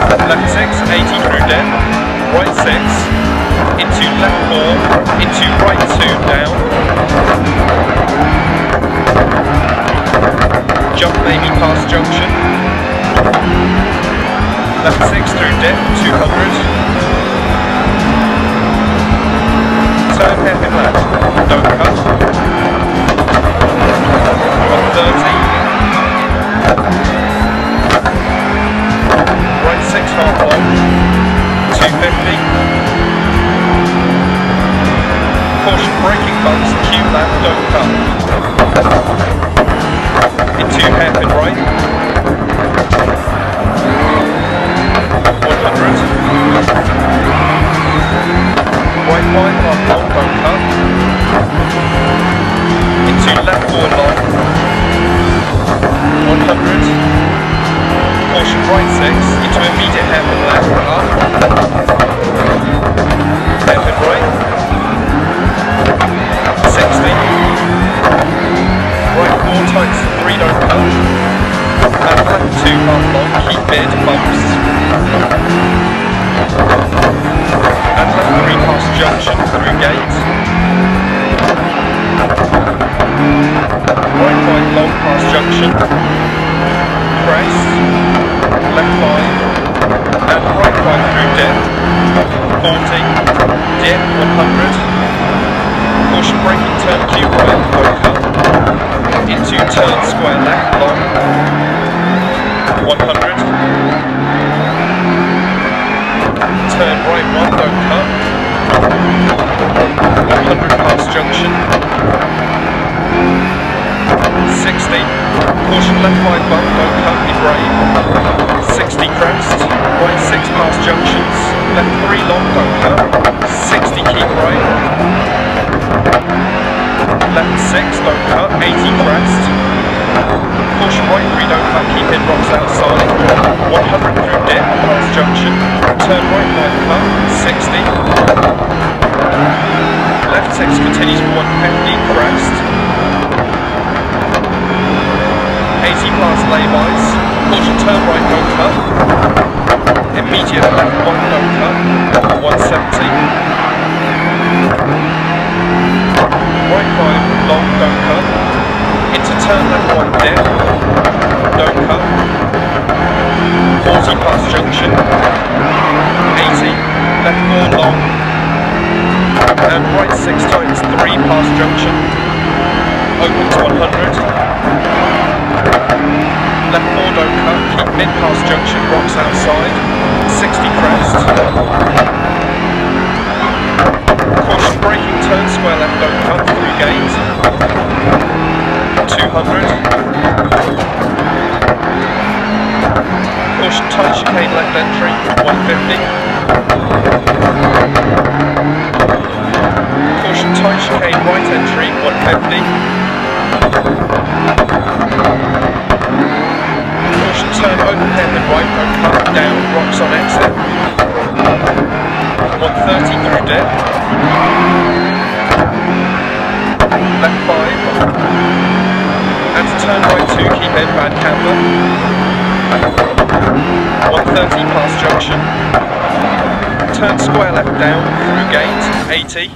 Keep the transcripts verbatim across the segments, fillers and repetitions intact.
left six, eighty through dead, right six, into left four, into right two, down, jump maybe past junction, left six through dead, two hundred, turn hairpin left, don't cut, one thirty, right six half long, two fifty, caution braking bumps, Q left, don't cut, into hairpin right, one hundred, right five half long, don't cut, into left four long, one hundred, caution right six, into immediate hairpin left, up, hairpin right, sixty, right four tights three, don't cut, and left two half long, keep mid, bumps, and left three past junction through gate, right five long past junction, crest, left five, and right five through dip, forty, dip, one hundred, caution braking turn Q right, don't cut, into turn square left long, one hundred, turn right one, don't cut, one hundred past junction, sixty, caution left five bump, don't cut, be brave, sixty crest, right six past junctions, left three long, don't cut, sixty keep right, left six, don't cut, eighty crest, caution right three, don't cut, keep in rocks outside, one hundred through dip, past junction, turn right five cut, sixty, left six continues for one fifty, crest, eighty past laybys, caution turn right, don't cut, immediate left one, don't cut, one seventy, right five long, don't cut, into turn left one dip, don't cut, forty past junction, eighty, left four long, and right six times three past junction, open to one hundred, left four don't cut, keep mid past junction, rocks outside, sixty crest, caution braking turn square left, don't cut, through gate, two hundred, caution tight chicane left entry, one fifty, caution tight chicane right entry, one fifty, caution turn open hairpin right, don't cut, down, rocks on exit, one thirty through dip, left five, and to turn right two, keep in, bad camber, one thirty past junction, turn square left down, through gate, eighty,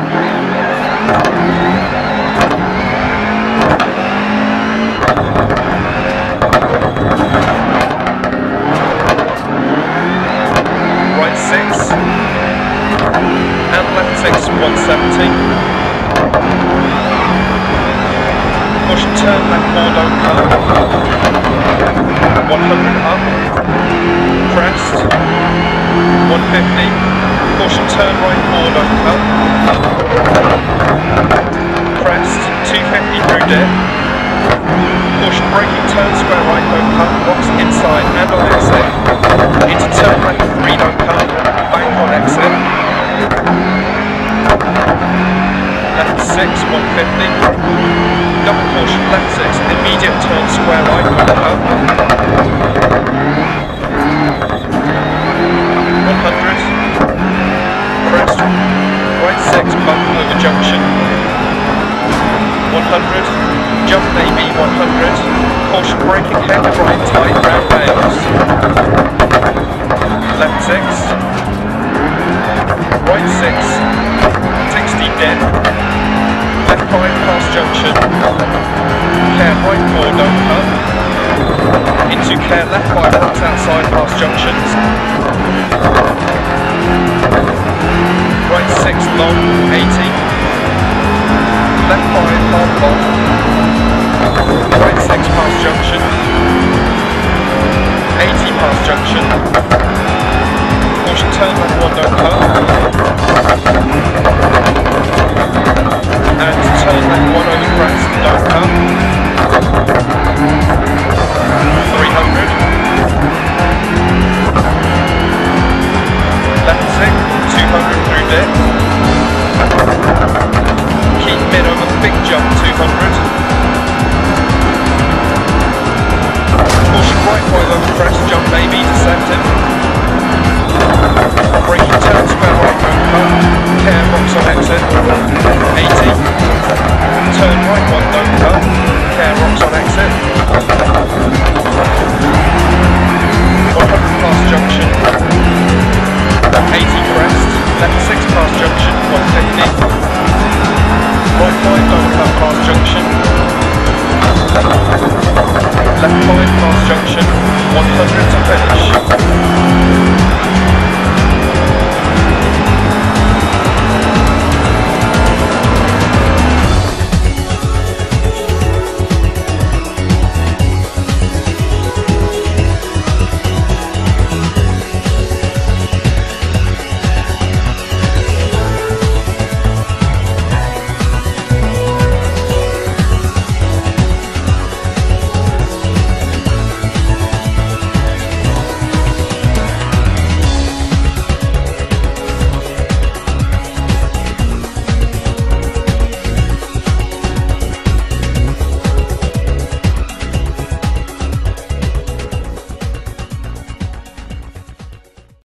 right six, and left six, one seventy, caution turn left four, don't cut, one hundred up, crest, one fifty, caution turn right four, don't cut, crest, two fifty through dip, caution braking turn square right, don't cut, rocks inside and on exit, into turn left three, don't cut, bank on exit, left six, one fifty, double caution left six, immediate turn square right, don't cut, one hundred, crest, right six, bump over junction, one hundred, jump maybe one hundred, caution braking heavy right tight round rails, left six, right six, sixty dead, left five past junction, care right four don't cut, into care left five cuts outside past junctions, right six long, eighty, left five half long, right six past junction, eighty past junction, caution turn left one don't cut, and turn left one over crest don't cut, three hundred, left six, two hundred through dip,